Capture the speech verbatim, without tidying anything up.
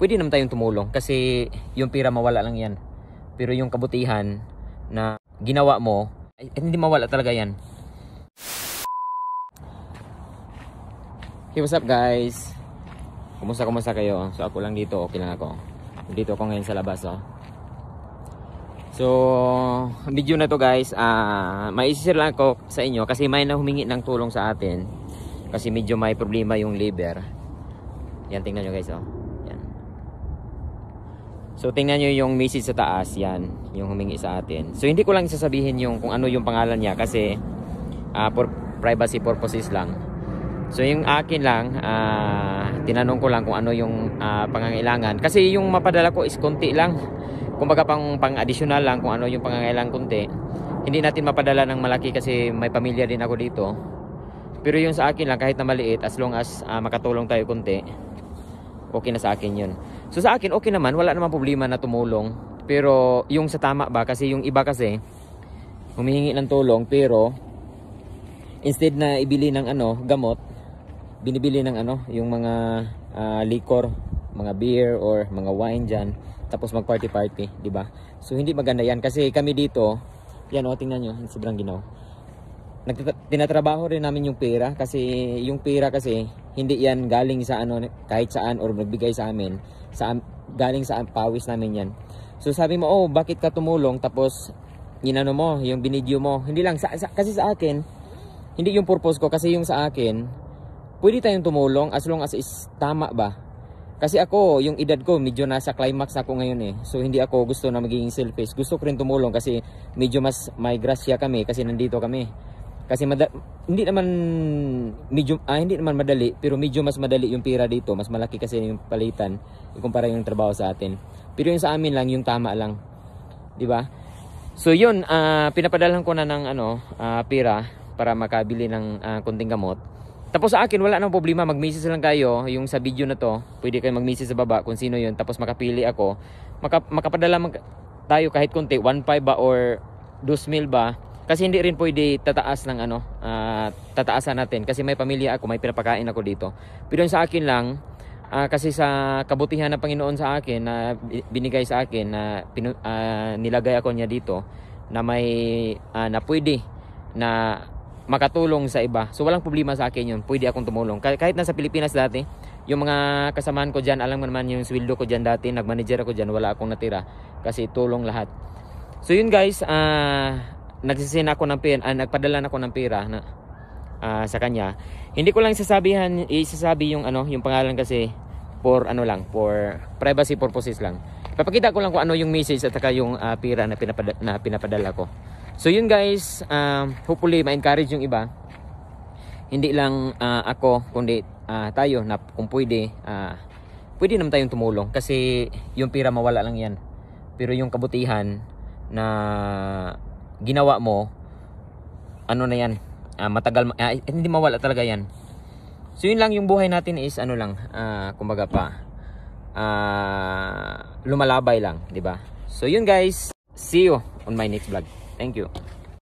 pwede naman tayong tumulong kasi yung pira mawala lang yan. Pero yung kabutihan na ginawa mo, ay, hindi mawala talaga yan. Hey, what's up guys? Kumusta kumusta kayo? So ako lang dito, okay lang ako. Dito ako ngayon sa labas, oh. So, video na to guys, uh, maisishare lang ako sa inyo kasi may na humingi ng tulong sa atin. Kasi medyo may problema yung liver. Yan, tingnan nyo guys, oh. Yan. So, tingnan nyo yung message sa taas, yan, yung humingi sa atin. So, hindi ko lang sasabihin yung kung ano yung pangalan niya kasi uh, for privacy purposes lang. So, yung akin lang, uh, tinanong ko lang kung ano yung uh, pangangailangan. Kasi yung mapadala ko is konti lang. Kumbaga pang pang-additional lang kung ano yung pangangailangan konti. Hindi natin mapadala ng malaki kasi may pamilya din ako dito. Pero yung sa akin lang, kahit na maliit, as long as uh, makatulong tayo konti, okay na sa akin yun. So sa akin, okay naman, wala namang problema na tumulong. Pero yung sa tama ba, kasi yung iba kasi, humihingi ng tulong, pero instead na ibili ng ano, gamot, binibili ng ano, yung mga uh, liquor, mga beer or mga wine dyan, tapos mag party party, di ba? So hindi maganda yan kasi kami dito, yan o, tingnan nyo, sobrang ginaw. Tinatrabaho rin namin yung pera kasi yung pera kasi hindi yan galing sa ano kahit saan or nagbigay sa amin, sa galing sa pawis namin yan. So sabi mo, oh bakit ka tumulong, tapos ginano mo yung binidyo mo, hindi lang sa, sa, kasi sa akin hindi yung purpose ko, kasi yung sa akin pwede tayong tumulong as long as is tama ba. Kasi ako, yung edad ko, medyo nasa climax ako ngayon eh. So hindi ako gusto na magiging selfish. Gusto ko rin tumulong kasi medyo mas may grasya kami kasi nandito kami. Kasi hindi naman medyo ah, hindi naman madali, pero medyo mas madali yung pira dito, mas malaki kasi yung palitan ikumpara yung trabaho sa atin. Pero yung sa amin lang yung tama lang. 'Di ba? So yun, uh, pinapadalhan ko na ng ano, uh, pira para makabili ng uh, kunting gamot. Tapos sa akin wala nang problema, mag-message lang kayo yung sa video na to. Pwede kayo mag-message sa baba kung sino yun, tapos makapili ako. Maka, makapadala mag tayo kahit konti, one five ba or two mil ba? Kasi hindi rin pwede tataas ng ano, uh, tataasan natin kasi may pamilya ako, may pinapakain ako dito. Pero yung sa akin lang, uh, kasi sa kabutihan ng Panginoon sa akin na binigay sa akin na pinu, uh, nilagay ako niya dito na may uh, na pwede na makatulong sa iba. So walang problema sa akin yun, pwede akong tumulong. Kahit nasa Pilipinas dati, yung mga kasamahan ko dyan, alam mo naman yung sweldo ko dyan dati, nagmanager ako dyan, wala akong natira kasi tulong lahat. So yun guys, ah uh, nagsisin ako ng pera, ah, nagpadala ako ng pera na uh, sa kanya. Hindi ko lang sasabihan, isasabi yung ano, yung pangalan kasi for ano lang, for privacy purposes lang. Papakita ko lang kung ano yung message at saka yung uh, pera na pinapadala, na pinapadala ko. So yun guys, um, hopefully ma-encourage yung iba. Hindi lang uh, ako, kundi uh, tayo na kung pwede, uh, pwede naman tayong tumulong kasi yung pera mawala lang yan. Pero yung kabutihan na ginawa mo, ano na yan, uh, matagal, uh, hindi mawala talaga yan. So yun lang, yung buhay natin is ano lang, uh, kumbaga pa, uh, lumalabay lang, di ba? So yun guys, see you on my next vlog. Thank you.